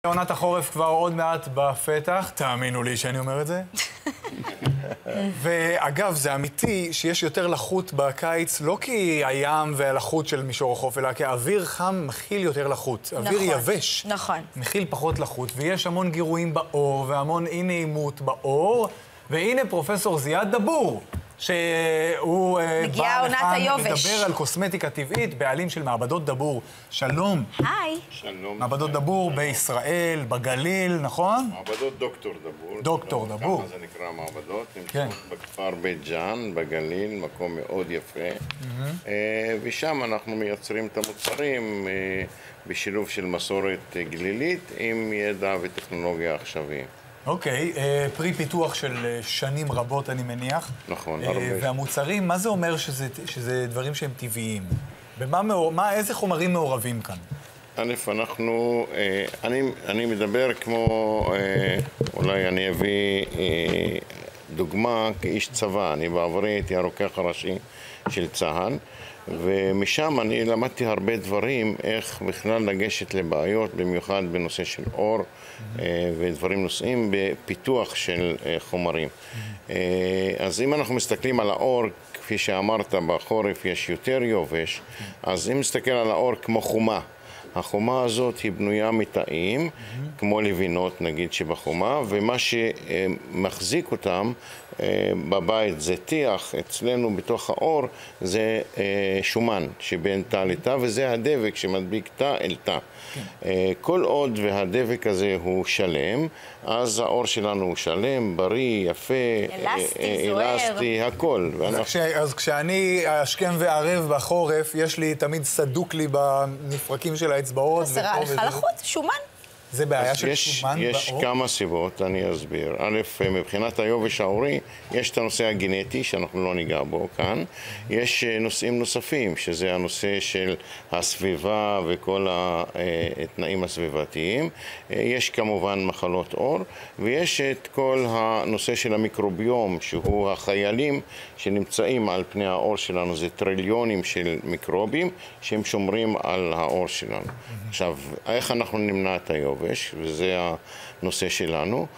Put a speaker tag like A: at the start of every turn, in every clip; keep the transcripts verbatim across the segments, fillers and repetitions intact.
A: עונת החורף כבר עוד מעט בפתח, תאמינו לי שאני אומר את זה. ואגב, זה אמיתי שיש יותר לחות בקיץ, לא כי הים והלחות של מישור החוף, אלא כי האוויר חם מכיל יותר לחות. נכון, אוויר יבש
B: נכון.
A: מכיל פחות לחות, ויש המון גירויים באור והמון אי נעימות באור. והנה פרופסור זיאד דבור, שהוא בא לכאן לדבר על קוסמטיקה טבעית, בעלים של מעבדות דבור. שלום.
B: היי.
C: שלום.
A: מעבדות דבור בישראל, בגליל, נכון?
C: מעבדות דוקטור דבור.
A: דוקטור דבור.
C: כמה זה נקרא מעבדות.
A: כן.
C: נמצאות בכפר בית ג'אן, בגליל, מקום מאוד יפה. ושם אנחנו מייצרים את המוצרים בשילוב של מסורת גלילית עם ידע וטכנולוגיה עכשוויים.
A: אוקיי, פרי פיתוח של שנים רבות, אני מניח.
C: נכון, הרבה.
A: והמוצרים, מה זה אומר שזה, שזה דברים שהם טבעיים? במה, מה, איזה חומרים מעורבים כאן?
C: א', אנחנו, אני, אני מדבר כמו, אולי אני אביא דוגמה כאיש צבא. אני בעברי הייתי הרוקח הראשי של צה"ל, ומשם אני למדתי הרבה דברים, איך בכלל לגשת לבעיות, במיוחד בנושא של אור, ודברים נושאים בפיתוח של חומרים. אז אם אנחנו מסתכלים על האור, כפי שאמרת, בחורף יש יותר יובש, אז אם נסתכל על האור כמו חומה, החומה הזאת היא בנויה מתאים, כמו לבינות נגיד שבחומה, ומה שמחזיק אותם בבית זה טיח, אצלנו בתוך האור זה שומן שבין תא לתא, וזה הדבק שמדביק תא אל תא. כל עוד והדבק הזה הוא שלם, אז האור שלנו הוא שלם, בריא, יפה,
B: אלסטי, זוהר.
C: אלסטי, הכל.
A: אז כשאני אשכם וערב בחורף, יש לי תמיד סדוק לי במפרקים של האצבעות.
B: חסרה לך לחות, שומן.
A: זה בעיה של
C: יש,
A: שומן
C: יש
A: באור?
C: כמה סיבות, אני אסביר. א', מבחינת היובש העורי, יש את הנושא הגנטי, שאנחנו לא ניגע בו כאן. יש נושאים נוספים, שזה הנושא של הסביבה וכל התנאים הסביבתיים. יש כמובן מחלות עור, ויש את כל הנושא של המיקרוביום, שהוא החיילים שנמצאים על פני העור שלנו. זה טריליונים של מיקרובים שהם שומרים על העור שלנו. עכשיו, איך אנחנו נמנע את היובש? וזה הנושא שלנו.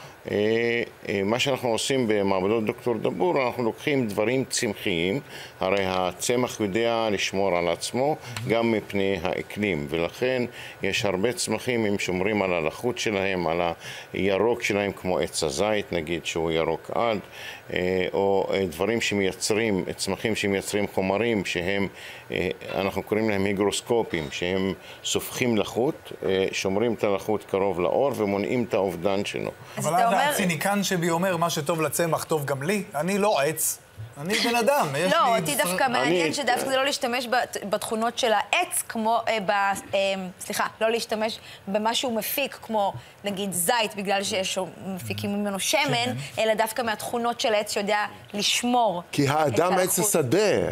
C: מה שאנחנו עושים במעבדות דוקטור דבור, אנחנו לוקחים דברים צמחיים, הרי הצמח יודע לשמור על עצמו גם מפני האקלים, ולכן יש הרבה צמחים, הם שומרים על הלחות שלהם, על הירוק שלהם, כמו עץ הזית נגיד שהוא ירוק עד, או דברים שמייצרים, צמחים שמייצרים חומרים שהם, אנחנו קוראים להם היגרוסקופים, שהם סופחים לחות, שומרים את הלחות קרוב לאור ומונעים את האובדן שלו.
A: אבל אז הציניקן שבי אומר, מה שטוב לצמח טוב גם לי, אני לא עץ. אני בן אדם.
B: לא, אותי דווקא מעניין שדווקא זה לא להשתמש בתכונות של העץ, כמו, סליחה, לא להשתמש במה שהוא מפיק, כמו נגיד זית, בגלל שיש מפיקים ממנו שמן, אלא דווקא מהתכונות של העץ שיודע לשמור.
D: כי האדם עץ השדה.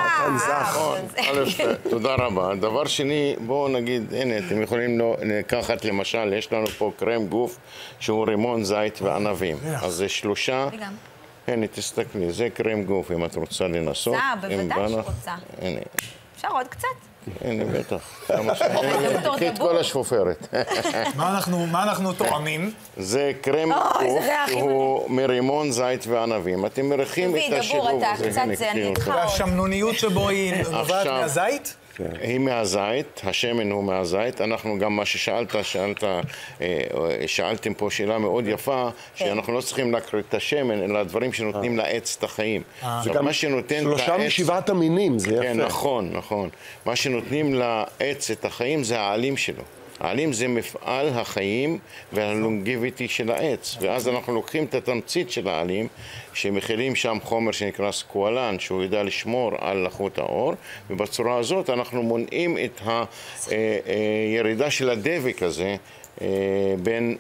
C: תודה רבה. דבר שני, בואו נגיד, הנה, אתם יכולים לקחת למשל, יש לנו פה קרם גוף שהוא רימון זית וענבים. אז זה שלושה. הנה, תסתכלי, זה קרם גוף, אם את רוצה לנסות.
B: רוצה, בוודאי שרוצה.
C: הנה.
B: אפשר עוד קצת?
C: הנה, בטח. קחי את כל השפופרת.
A: מה אנחנו טועמים?
C: זה קרם גוף, שהוא מרימון זית וענבים. אתם מריחים את השילוב.
B: דבור, אתה קצת זה, אני איתך עוד.
A: והשמנוניות שבו היא נובעת מהזית?
C: היא מהזית, השמן הוא מהזית. אנחנו גם מה ששאלת, שאלת, שאלתם פה שאלה מאוד יפה, שאנחנו לא צריכים להקריא את השמן, אלא הדברים שנותנים לעץ את החיים.
D: זה גם שלושה משבעת המינים, זה יפה.
C: כן, נכון, נכון. מה שנותנים לעץ את החיים זה העלים שלו. העלים זה מפעל החיים והלונגיביטי של העץ, ואז אנחנו לוקחים את התמצית של העלים, שמכילים שם חומר שנקרא סקואלן, שהוא יודע לשמור על לחות האור, ובצורה הזאת אנחנו מונעים את הירידה של הדבק הזה בין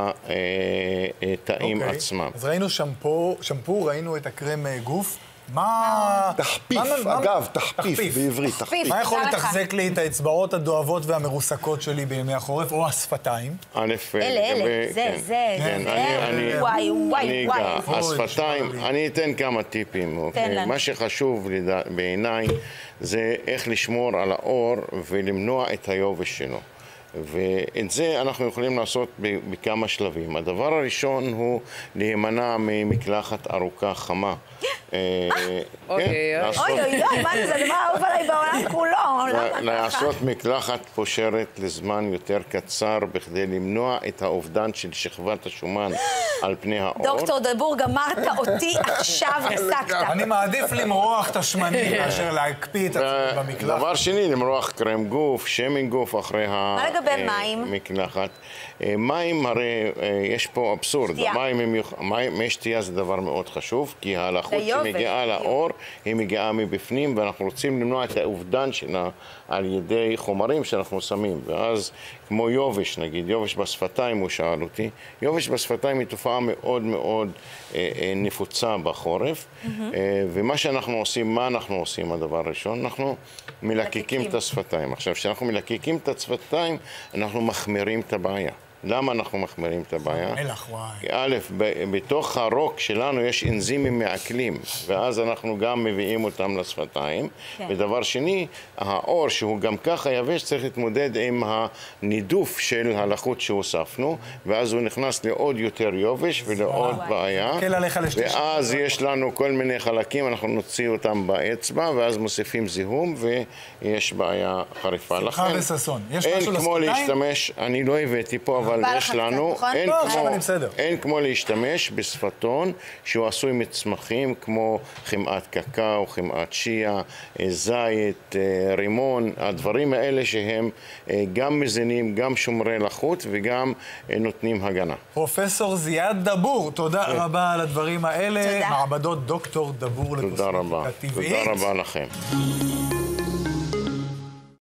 C: התאים עצמם.
A: אז ראינו שמפו, שמפו, ראינו את הקרם גוף. מה...
D: תחפיף, אגב, תחפיף בעברית, תחפיף.
A: מה יכול לתחזק לי את האצבעות הדואבות והמרוסקות שלי בימי החורף, או השפתיים?
C: א',
B: אלה, אלה, זה, זה, זה, וואי, וואי, וואי.
C: השפתיים, אני אתן כמה טיפים. מה שחשוב בעיניי זה איך לשמור על האור ולמנוע את היובש שלו. ואת זה אנחנו יכולים לעשות בכמה שלבים. הדבר הראשון הוא להימנע ממקלחת ארוכה חמה.
B: אוי אוי אוי, מה זה? זה דבר אהוב עליי בעולם כולו.
C: לעשות מקלחת פושרת לזמן יותר קצר בכדי למנוע את האובדן של שכבת השומן על פני העור.
B: דוקטור דבור, גמרת אותי עכשיו, הפסקת.
A: אני מעדיף למרוח את השמנים מאשר להקפיא את עצמי במקלחת.
C: דבר שני, למרוח קרם גוף, שמן גוף אחרי המקלחת. מים, הרי יש פה אבסורד. מי שתייה זה דבר מאוד חשוב, כי ההלכות שמגיעה לאור, היא מגיעה מבפנים, ואנחנו רוצים למנוע את האובדן שלה על ידי חומרים שאנחנו שמים. ואז, כמו יובש, נגיד, יובש בשפתיים, הוא שאל אותי, יובש בשפתיים היא תופעה מאוד מאוד נפוצה בחורף, ומה שאנחנו עושים, מה אנחנו עושים הדבר הראשון? אנחנו מלקקים את השפתיים. עכשיו, כשאנחנו מלקקים את השפתיים, אנחנו מחמירים את הבעיה. למה אנחנו מחמירים את הבעיה?
A: מלח, וואי.
C: א', בתוך הרוק שלנו יש אנזימים מעכלים, ואז אנחנו גם מביאים אותם לשפתיים. כן. ודבר שני, העור שהוא גם ככה יבש צריך להתמודד עם הנידוף של הלחות שהוספנו, ואז הוא נכנס לעוד יותר יובש ולעוד וואי. בעיה. ואז יש לנו כל מיני חלקים, אנחנו נוציא אותם באצבע, ואז מוסיפים זיהום, ויש בעיה חריפה.
A: שמחה וססון. יש
C: אין
A: משהו
C: כמו
A: לשפתיים?
C: להשתמש, אני לא הבאתי פה, אבל אבל יש לנו, אין,
A: לא,
C: כמו,
A: אני
C: אין כמו להשתמש בשפתון שהוא עשוי מצמחים כמו חמאת קקאו, חמאת שיה, זית, רימון, הדברים האלה שהם גם מזינים, גם שומרי לחות וגם נותנים הגנה.
A: פרופסור זיאד דבור, תודה כן. רבה על הדברים האלה.
B: תודה.
A: מעבדות דוקטור דבור לקוסמטיקה טבעית.
C: תודה רבה לכם.